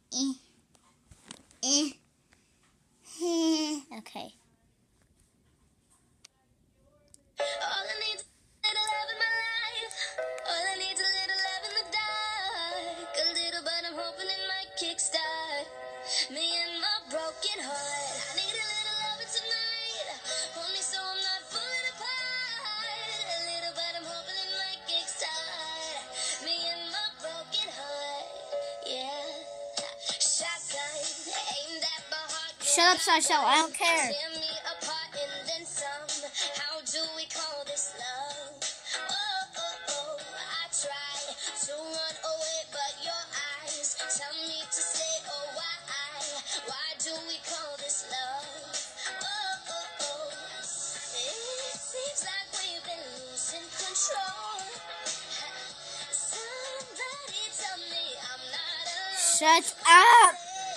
Okay. All I need is a little love in my life. All I need is a little love in the dark. A little, but I'm hoping it might kickstart me and my broken heart. I need a little love tonight, only so I'm not falling apart. A little, but I'm hoping it might kickstart me and my broken heart. Yeah. Shotgun aimed at my heart. Shut up, Sasha. I don't care. Tear me apart and then some. How do we call this love? Oh, oh, oh, I try to run away, but your eyes tell me to stay. Oh, why do we call this love? Oh, oh, oh, it seems like we've been losing control. Somebody tell me I'm not alone. Shut up.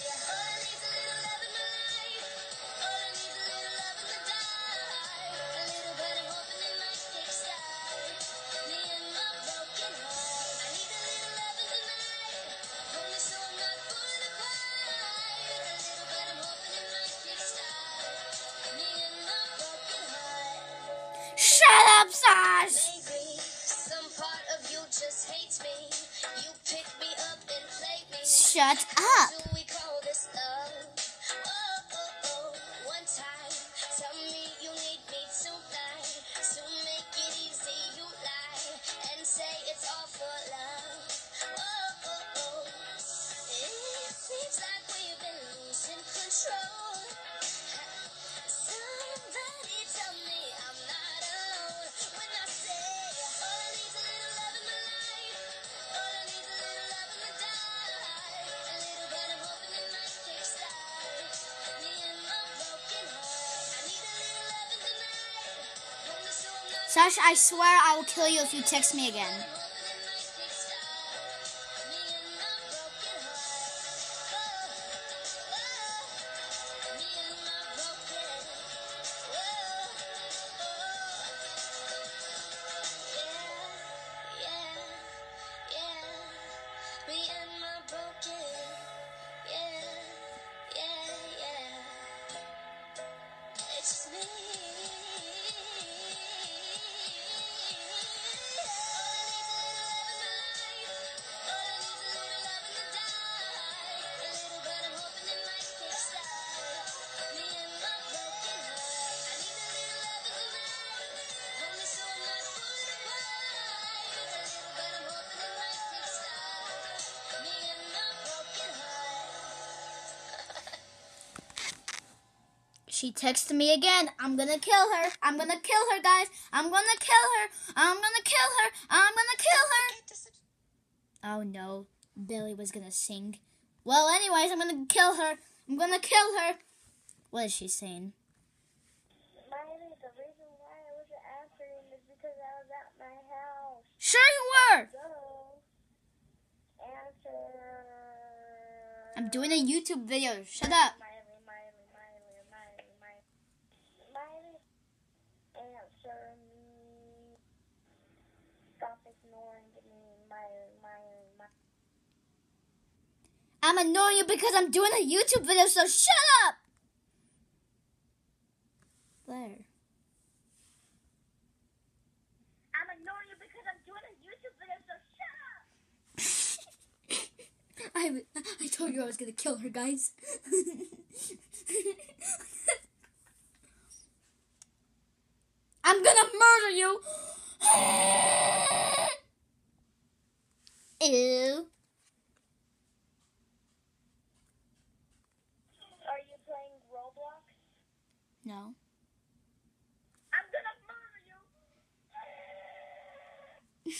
Shut up, Sash. Maybe some part of you just hates me. You pick me up and play me. Shut How up. do we call this love? Oh, oh, oh, one time. Tell me you need me tonight. To make it easy, you lie and say it's all for love. Oh, oh, oh, it seems like we've been losing control. Somebody tell me I'm not alone when I say all I need is a little love in my life. All I need is a little love in the dark. A little, but I'm hoping it might kickstart me and my broken heart. I need a little love in the night. Only so I'm not Sash, I swear I will kill you if you text me again. hoping it might kickstart me and my broken heart. Me and my broken. Me and my broken. It's me. She texted me again. I'm gonna kill her. I'm gonna kill her, guys. I'm gonna kill her. I'm gonna kill her. I'm gonna kill her. Oh no, Billy was gonna sing. Well, anyways, I'm gonna kill her. I'm gonna kill her. What is she saying? Miley, the reason why I wasn't answering is because I was at my house. Sure you were. So, answer. I'm doing a YouTube video. Shut up. Miley, answer me. Stop ignoring me, Miley. I'm annoying you because I'm doing a YouTube video, so shut up. There. I'm annoying you because I'm doing a YouTube video, so shut up. I told you I was gonna kill her, guys. I'm gonna murder you. Ew. Are you playing Roblox? No. I'm gonna murder you.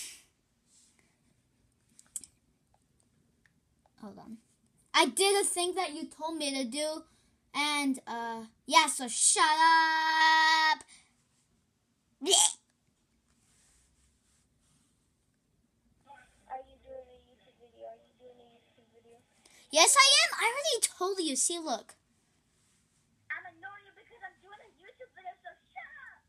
Hold on. I did a thing that you told me to do, and yeah. So shut up. Blech. Are you doing a YouTube video? Yes, I am. I already told you. See, look. I'm annoying you because I'm doing a YouTube video, so shut up.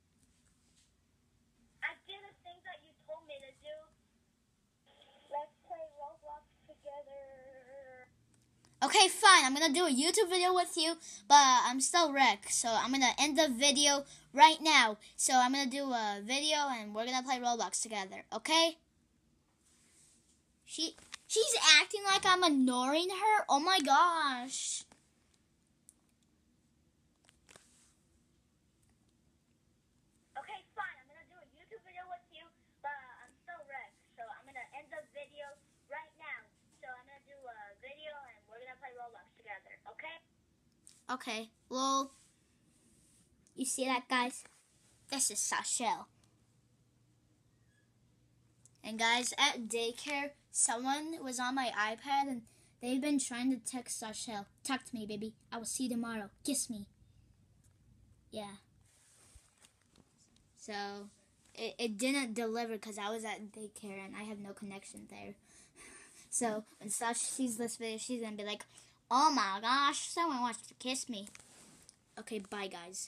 I did a thing that you told me to do. Let's play Roblox together. Okay, fine. I'm gonna do a YouTube video with you, but I'm still Rick, so I'm gonna end the video right now. So I'm gonna do a video, and we're gonna play Roblox together. Okay? She's acting like I'm ignoring her. Oh my gosh. Okay, fine. I'm gonna do a YouTube video with you, but I'm still Rick, so I'm gonna end the video right now. So I'm gonna do a video, and we're gonna play Roblox together. Okay? Okay. Well, you see that, guys? This is Sashel. And guys, at daycare, someone was on my iPad and they've been trying to text Sashel. Talk to me, baby. I will see you tomorrow. Kiss me. Yeah. So, it didn't deliver because I was at daycare and I have no connection there. So, when Sash sees this video, she's going to be like, oh my gosh, someone wants to kiss me. Okay, bye, guys.